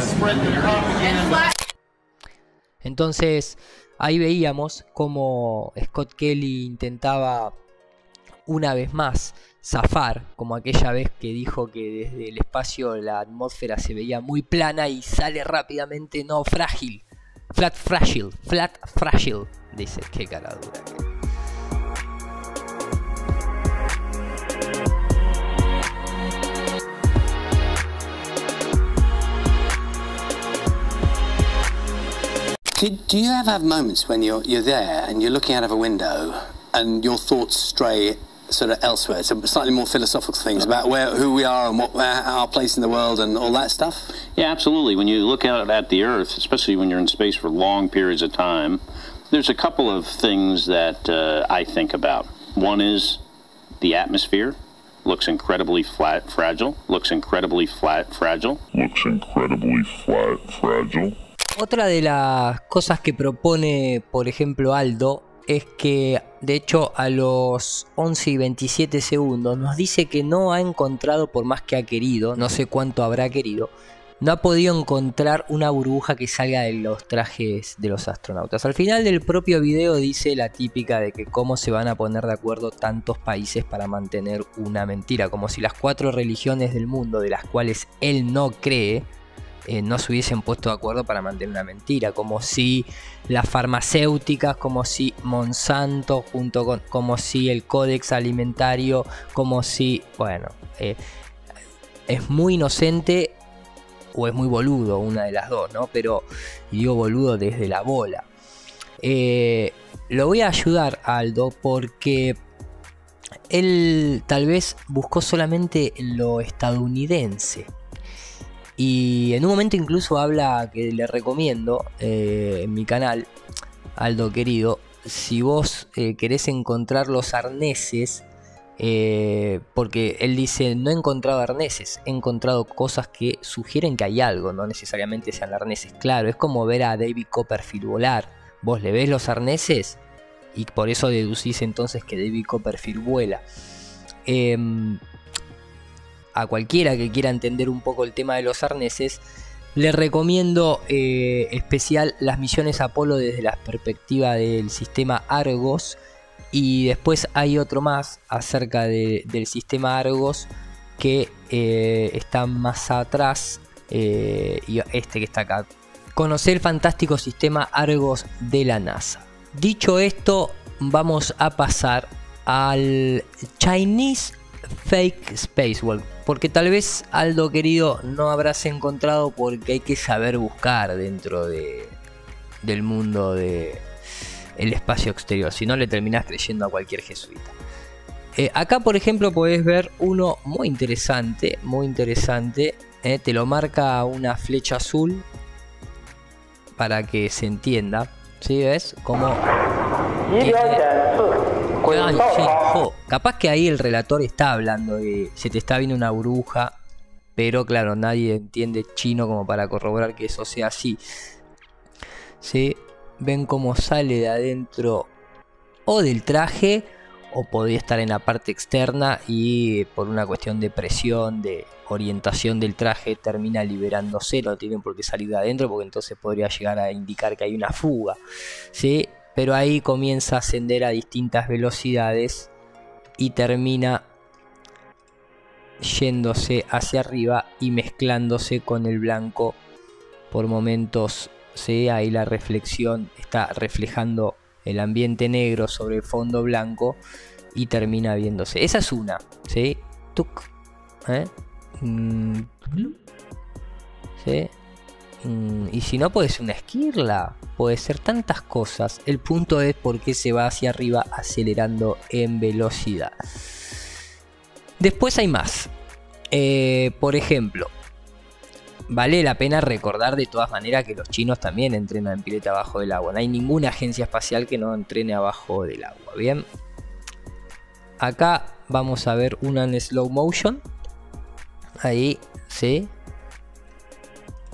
Entonces, ahí veíamos cómo Scott Kelly intentaba una vez más zafar, como aquella vez que dijo que desde el espacio la atmósfera se veía muy plana y sale rápidamente, no, frágil, flat fragile, flat fragile, dice, qué cara dura. Do, do you ever have moments when you're you're there and you're looking out of a window and your thoughts stray sort of elsewhere, so slightly more philosophical things about where who we are and what our place in the world and all that stuff? Yeah, absolutely. When you look out at the Earth, especially when you're in space for long periods of time, there's a couple of things that uh, I think about. One is the atmosphere. Looks incredibly flat, fragile. Looks incredibly flat, fragile. Looks incredibly flat, fragile. Otra de las cosas que propone, por ejemplo, Aldo, es que de hecho a los once y veintisiete segundos nos dice que no ha encontrado, por más que ha querido, no sé cuánto habrá querido, no ha podido encontrar una burbuja que salga de los trajes de los astronautas. Al final del propio video dice la típica de que cómo se van a poner de acuerdo tantos países para mantener una mentira, como si las cuatro religiones del mundo de las cuales él no cree Eh, no se hubiesen puesto de acuerdo para mantener una mentira, como si las farmacéuticas, como si Monsanto, junto con, como si el Codex Alimentario, como si, bueno, eh, es muy inocente o es muy boludo, una de las dos, ¿no? Pero digo boludo desde la bola. Eh, lo voy a ayudar, Aldo, porque él tal vez buscó solamente lo estadounidense. Y en un momento incluso habla, que le recomiendo eh, en mi canal, Aldo querido, si vos eh, querés encontrar los arneses, eh, porque él dice, no he encontrado arneses, he encontrado cosas que sugieren que hay algo, no necesariamente sean arneses. Claro, es como ver a David Copperfield volar. Vos le ves los arneses y por eso deducís entonces que David Copperfield vuela. Eh, A cualquiera que quiera entender un poco el tema de los arneses, le recomiendo eh, especial las misiones Apolo desde la perspectiva del sistema Argos, y después hay otro más acerca de, del sistema Argos que eh, está más atrás, eh, y este que está acá. Conocer el fantástico sistema Argos de la NASA. Dicho esto, vamos a pasar al Chinese Fake Spacewalk, porque tal vez, Aldo querido, no habrás encontrado, porque hay que saber buscar dentro de, del mundo de el espacio exterior, si no le terminás creyendo a cualquier jesuita. Eh, acá por ejemplo podés ver uno muy interesante, muy interesante, eh, te lo marca una flecha azul para que se entienda, ¿sí? ¿Ves? Como que, Ay, sí, oh, capaz que ahí el relator está hablando de se te está viendo una burbuja, pero claro, nadie entiende chino como para corroborar que eso sea así. ¿Sí? Ven cómo sale de adentro o del traje, o podría estar en la parte externa y por una cuestión de presión, de orientación del traje, termina liberándose. No tienen por qué salir de adentro, porque entonces podría llegar a indicar que hay una fuga, ¿sí? Pero ahí comienza a ascender a distintas velocidades y termina yéndose hacia arriba y mezclándose con el blanco por momentos, ¿sí? Ahí la reflexión está reflejando el ambiente negro sobre el fondo blanco y termina viéndose. Esa es una, ¿sí? Tuc, ¿eh? Mm, ¿sí? Mm, y si no, puede ser una esquirla, puede ser tantas cosas. El punto es por qué se va hacia arriba acelerando en velocidad. Después hay más. Eh, por ejemplo, vale la pena recordar de todas maneras que los chinos también entrenan en pileta abajo del agua. No hay ninguna agencia espacial que no entrene abajo del agua. Bien. Acá vamos a ver una en slow motion. Ahí, ¿sí?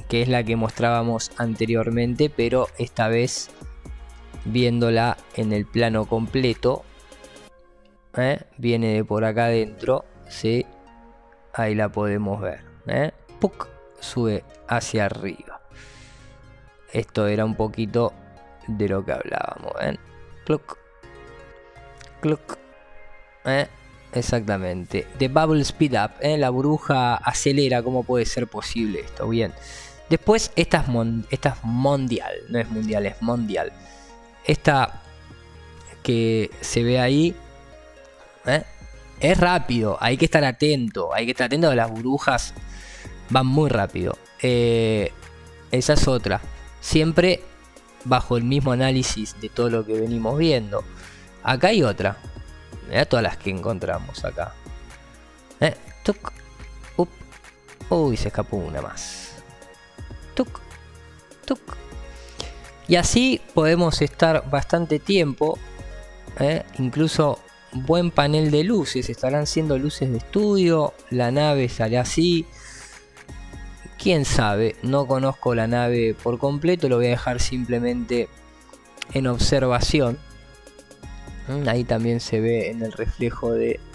que es la que mostrábamos anteriormente, pero esta vez viéndola en el plano completo. ¿Eh? Viene de por acá adentro, ¿sí? Ahí la podemos ver, ¿eh? ¡Puc! Sube hacia arriba. Esto era un poquito de lo que hablábamos, ¿eh? ¡Cluc! ¡Cluc! ¿Eh? Exactamente. The bubble speed up, ¿eh? La burbuja acelera. ¿Cómo puede ser posible esto? Bien. Después, esta es, mon esta es mundial. No es mundial, es mundial. Esta que se ve ahí, ¿eh? Es rápido. Hay que estar atento. Hay que estar atento a las burbujas. Van muy rápido. Eh, esa es otra. Siempre bajo el mismo análisis de todo lo que venimos viendo. Acá hay otra. Mirá todas las que encontramos acá. Eh, tuc, up. Uy, se escapó una más. Tuc, tuc. Y así podemos estar bastante tiempo. Eh, incluso buen panel de luces. Estarán siendo luces de estudio. La nave sale así. Quién sabe. No conozco la nave por completo. Lo voy a dejar simplemente en observación. Ahí también se ve en el reflejo de... ¿eh?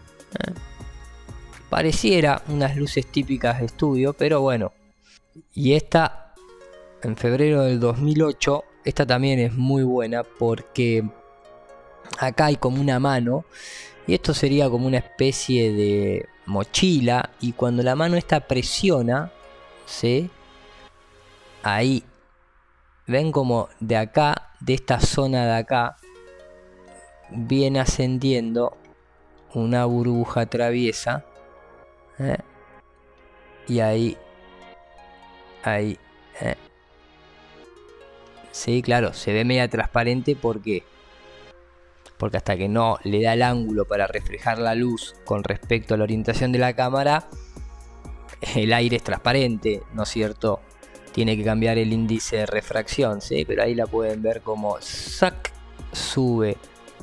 Pareciera unas luces típicas de estudio, pero bueno. Y esta, en febrero del dos mil ocho, esta también es muy buena porque acá hay como una mano. Y esto sería como una especie de mochila. Y cuando la mano esta presiona, ¿sí? Ahí, ven como de acá, de esta zona de acá, viene ascendiendo una burbuja traviesa, ¿eh? Y ahí, ahí, ¿eh? Sí, claro, se ve media transparente porque, porque hasta que no le da el ángulo para reflejar la luz con respecto a la orientación de la cámara, el aire es transparente, ¿no es cierto? Tiene que cambiar el índice de refracción, ¿sí? Pero ahí la pueden ver como ¡sac! Sube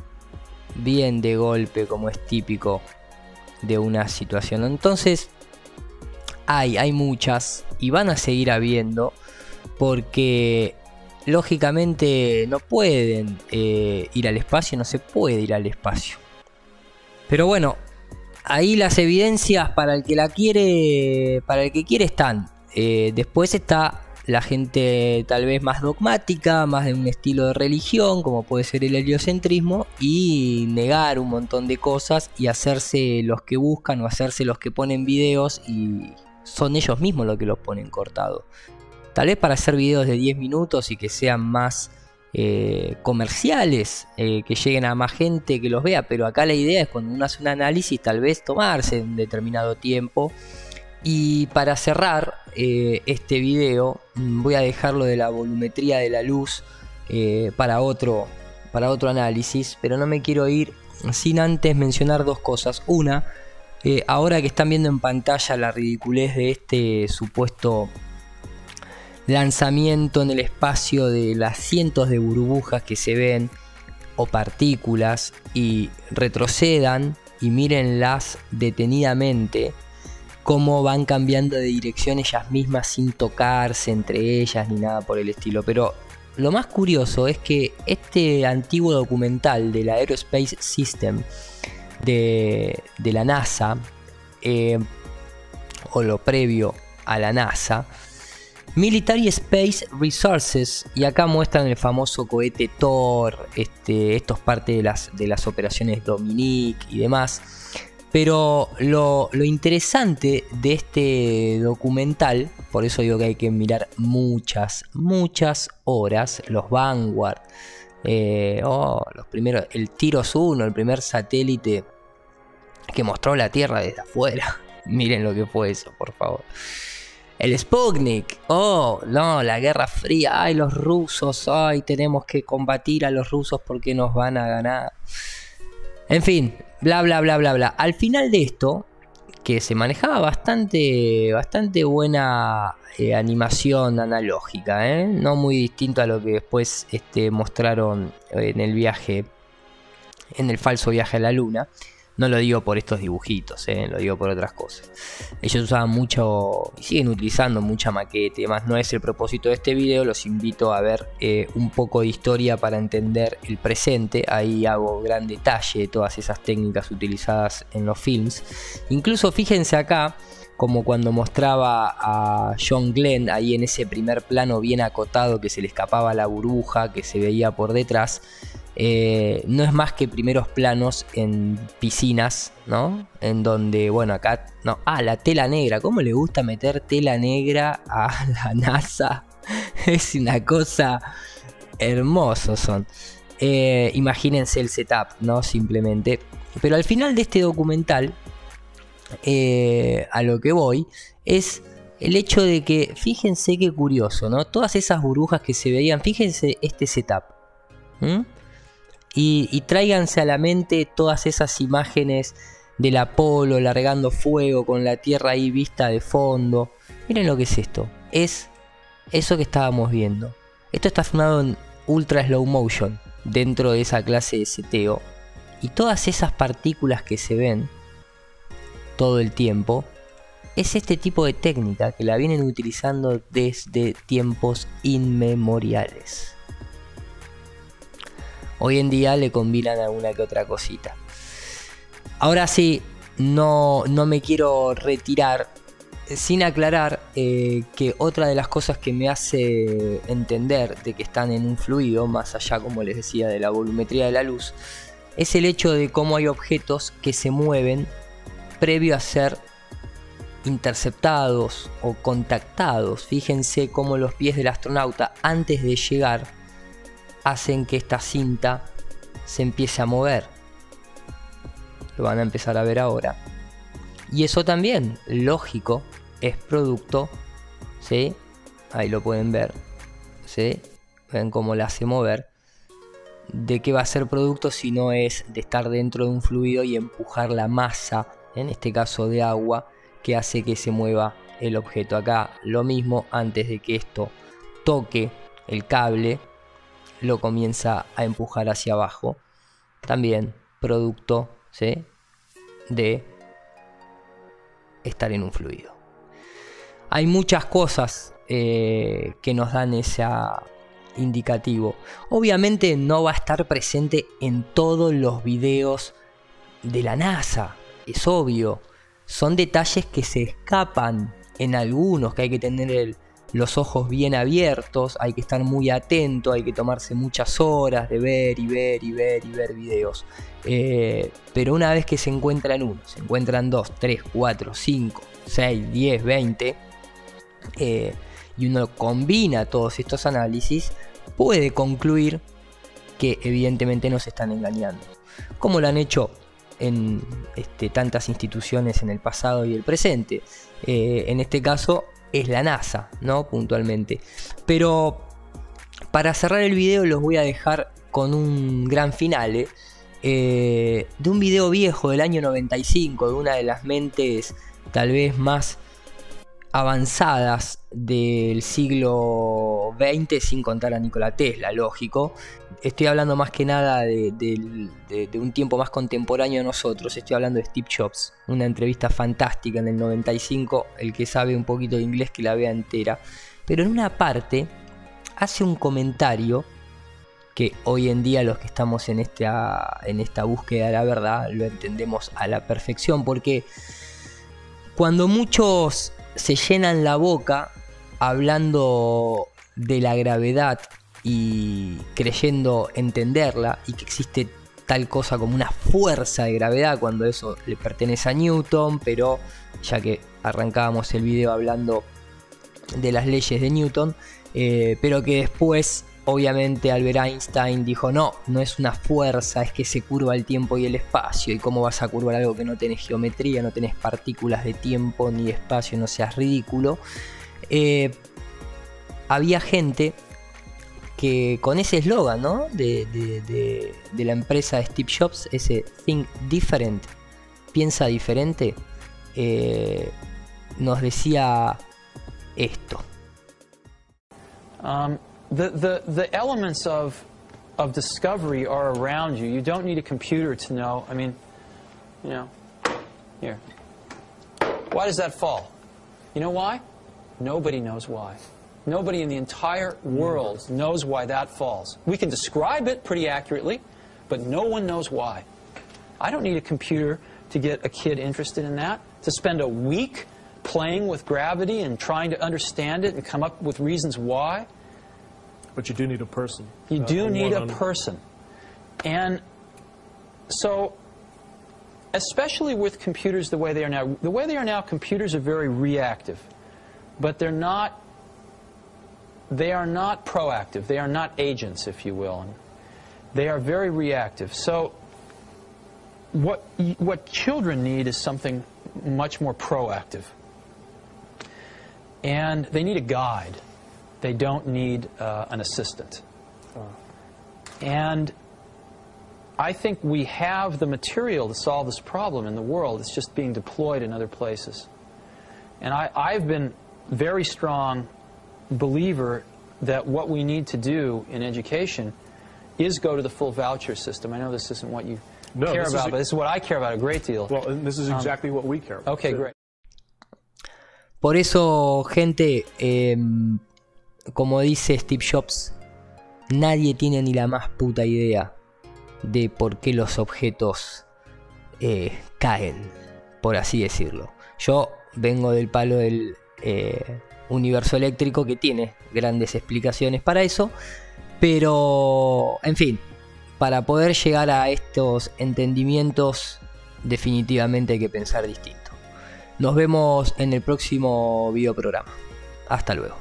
bien de golpe, como es típico de una situación. Entonces hay, hay muchas y van a seguir habiendo porque lógicamente no pueden eh, ir al espacio, no se puede ir al espacio. Pero bueno, ahí las evidencias para el que la quiere, para el que quiere están. Eh, después está la gente tal vez más dogmática, más de un estilo de religión, como puede ser el heliocentrismo, y negar un montón de cosas y hacerse los que buscan o hacerse los que ponen videos y son ellos mismos los que los ponen cortados. Tal vez para hacer videos de diez minutos y que sean más eh, comerciales, eh, que lleguen a más gente que los vea, pero acá la idea es cuando uno hace un análisis tal vez tomarse un determinado tiempo. Y para cerrar eh, este video voy a dejarlo de la volumetría de la luz eh, para, otro, para otro análisis, pero no me quiero ir sin antes mencionar dos cosas. Una, eh, ahora que están viendo en pantalla la ridiculez de este supuesto lanzamiento en el espacio de las cientos de burbujas que se ven o partículas, y retrocedan y mírenlas detenidamente cómo van cambiando de dirección ellas mismas sin tocarse entre ellas ni nada por el estilo. Pero lo más curioso es que este antiguo documental del Aerospace System de, de la NASA, eh, o lo previo a la NASA, Military Space Resources, y acá muestran el famoso cohete Thor, este, esto es parte de las, de las operaciones Dominique y demás. Pero lo, lo interesante de este documental, por eso digo que hay que mirar muchas, muchas horas, los Vanguard, eh, oh, los primeros, el Tiros uno, el primer satélite que mostró la Tierra desde afuera. Miren lo que fue eso, por favor. El Sputnik, oh, no, la Guerra Fría, ay, los rusos, ay, tenemos que combatir a los rusos porque nos van a ganar. En fin, bla bla bla bla bla. Al final de esto, que se manejaba bastante, bastante buena eh, animación analógica, ¿eh? No muy distinto a lo que después este, mostraron en el viaje, en el falso viaje a la Luna. No lo digo por estos dibujitos, ¿eh? Lo digo por otras cosas. Ellos usaban mucho, y siguen utilizando mucha maqueta y demás. No es el propósito de este video. Los invito a ver eh, un poco de historia para entender el presente. Ahí hago gran detalle de todas esas técnicas utilizadas en los films. Incluso fíjense acá, como cuando mostraba a John Glenn ahí en ese primer plano bien acotado, que se le escapaba la burbuja que se veía por detrás. Eh, no es más que primeros planos en piscinas, ¿no? En donde, bueno, acá, no, ah, la tela negra. ¿Cómo le gusta meter tela negra a la NASA? Es una cosa hermosa son. Eh, imagínense el setup, ¿no? Simplemente. Pero al final de este documental, eh, a lo que voy, es el hecho de que, fíjense qué curioso, ¿no? Todas esas burbujas que se veían, fíjense este setup. ¿Mm? Y, y tráiganse a la mente todas esas imágenes del Apolo largando fuego con la Tierra ahí vista de fondo. Miren lo que es esto. Es eso que estábamos viendo. Esto está filmado en ultra slow motion dentro de esa clase de seteo. Y todas esas partículas que se ven todo el tiempo es este tipo de técnica que la vienen utilizando desde tiempos inmemoriales. Hoy en día le combinan alguna que otra cosita. Ahora sí, no, no me quiero retirar sin aclarar eh, que otra de las cosas que me hace entender de que están en un fluido, más allá, como les decía, de la volumetría de la luz, es el hecho de cómo hay objetos que se mueven previo a ser interceptados o contactados. Fíjense cómo los pies del astronauta, antes de llegar, hacen que esta cinta se empiece a mover. Lo van a empezar a ver ahora. Y eso también, lógico, es producto, ¿sí? Ahí lo pueden ver, ¿sí? Ven cómo la hace mover. ¿De qué va a ser producto si no es de estar dentro de un fluido y empujar la masa, en este caso de agua, que hace que se mueva el objeto? Acá lo mismo, antes de que esto toque el cable, lo comienza a empujar hacia abajo. También producto, ¿sí?, de estar en un fluido. Hay muchas cosas eh, que nos dan ese indicativo. Obviamente no va a estar presente en todos los videos de la NASA, es obvio. Son detalles que se escapan en algunos, que hay que tener el los ojos bien abiertos, hay que estar muy atento, hay que tomarse muchas horas de ver y ver y ver y ver videos. Eh, pero una vez que se encuentran uno, se encuentran dos, tres, cuatro, cinco, seis, diez, veinte, eh, y uno combina todos estos análisis, puede concluir que evidentemente nos están engañando. Como lo han hecho en este, tantas instituciones en el pasado y el presente. Eh, en este caso es la NASA, ¿no? Puntualmente. Pero para cerrar el video los voy a dejar con un gran finale eh, de un video viejo del año noventa y cinco, de una de las mentes tal vez más avanzadas del siglo veinte, sin contar a Nikola Tesla, lógico. Estoy hablando más que nada de, de, de, de un tiempo más contemporáneo a nosotros. Estoy hablando de Steve Jobs, una entrevista fantástica en el noventa y cinco. El que sabe un poquito de inglés que la vea entera. Pero en una parte hace un comentario que hoy en día los que estamos en esta, en esta búsqueda de la verdad lo entendemos a la perfección, porque cuando muchos se llenan la boca hablando de la gravedad y creyendo entenderla, y que existe tal cosa como una fuerza de gravedad, cuando eso le pertenece a Newton, pero ya que arrancábamos el video hablando de las leyes de Newton, eh, pero que después obviamente Albert Einstein dijo no, no es una fuerza, es que se curva el tiempo y el espacio. ¿Y cómo vas a curvar algo que no tenés geometría, no tenés partículas de tiempo ni de espacio? No seas ridículo. Eh, había gente que con ese eslogan, ¿no?, de, de, de, de la empresa de Steve Jobs, ese Think Different, piensa diferente, eh, nos decía esto. Um, the, the, the elements of, of discovery are around you. You don't need a computer to know. I mean, you know, here. Why does that fall? You know why? Nobody knows why. Nobody in the entire world knows why that falls. We can describe it pretty accurately, but no one knows why. I don't need a computer to get a kid interested in that, to spend a week playing with gravity and trying to understand it and come up with reasons why. But you do need a person. You uh, do need a person. And so, especially with computers the way they are now, the way they are now, computers are very reactive. But they're not, they are not proactive. They are not agents, if you will. They are very reactive. So what, what children need is something much more proactive. And they need a guide. They don't need uh, an assistant. And I think we have the material to solve this problem in the world. It's just being deployed in other places. And I, I've been very strong believer that what we need to do in education is go to the full voucher system. I know this isn't what you no, care about, a, but this is what I care about a great deal. Well, and this is exactly um, what we care about. Okay, great. Por eso, gente, eh, como dice Steve Jobs, nadie tiene ni la más puta idea de por qué los objetos eh, caen, por así decirlo. Yo vengo del palo del eh, universo eléctrico, que tiene grandes explicaciones para eso, pero en fin, para poder llegar a estos entendimientos definitivamente hay que pensar distinto. Nos vemos en el próximo videoprograma. Hasta luego.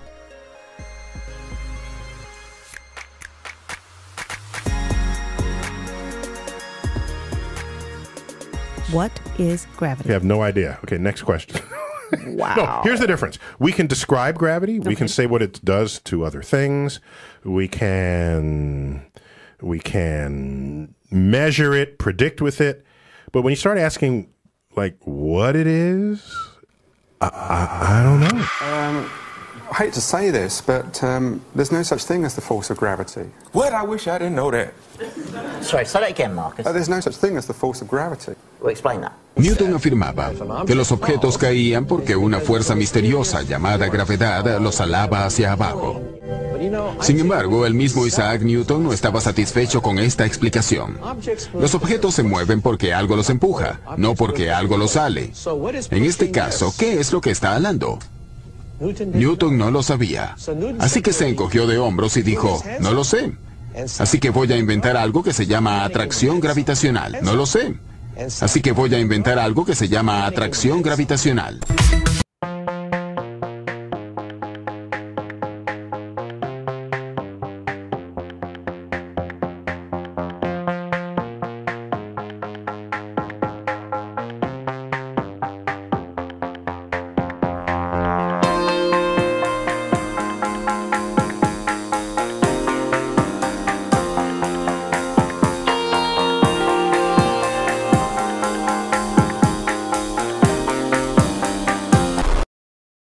What is gravity? I have no idea. Okay, next question. Wow. No, here's the difference. We can describe gravity. Okay. We can say what it does to other things. We can we can measure it, predict with it. But when you start asking, like, what it is, I, I, I don't know. Um, I hate to say this, but um, there's no such thing as the force of gravity. What? I wish I didn't know that. Sorry, say that again, Marcus. Uh, there's no such thing as the force of gravity. Well, explain that. Newton afirmaba que los objetos caían porque una fuerza misteriosa llamada gravedad los alaba hacia abajo. Sin embargo, el mismo Isaac Newton no estaba satisfecho con esta explicación. Los objetos se mueven porque algo los empuja, no porque algo los ale. En este caso, ¿qué es lo que está alando? Newton no lo sabía. Así que se encogió de hombros y dijo, no lo sé. Así que voy a inventar algo que se llama atracción gravitacional. No lo sé. Así que voy a inventar algo que se llama atracción gravitacional.